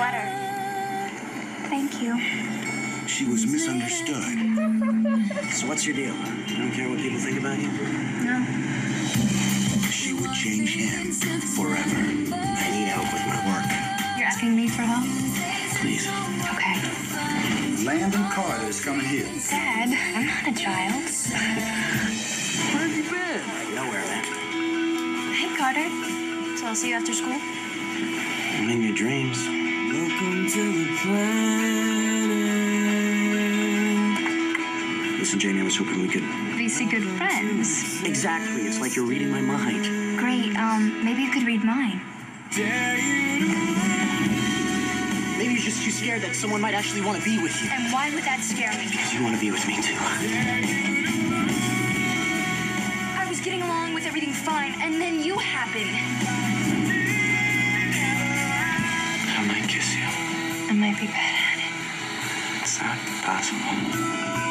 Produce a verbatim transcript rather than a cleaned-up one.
sweater. Thank you. She was misunderstood. So what's your deal? You don't care what people think about you? No. She would change him forever. I need help with my work. You're asking me for help? Please. Okay. Landon Carter is coming here. Dad, I'm not a child. Where have you been? Nowhere, man. Hey, Carter. So I'll see you after school? I'm in your dreams. Welcome to the planet. Listen, Jamie, I was hoping we could... Be see good friends. Exactly. It's like you're reading my mind. Great. Um, maybe you could read mine. Maybe you're just too scared that someone might actually want to be with you. And why would that scare me? Because you want to be with me, too. I was getting along with everything fine, and then you happened. I might kiss you. I might be bad at it. It's not possible.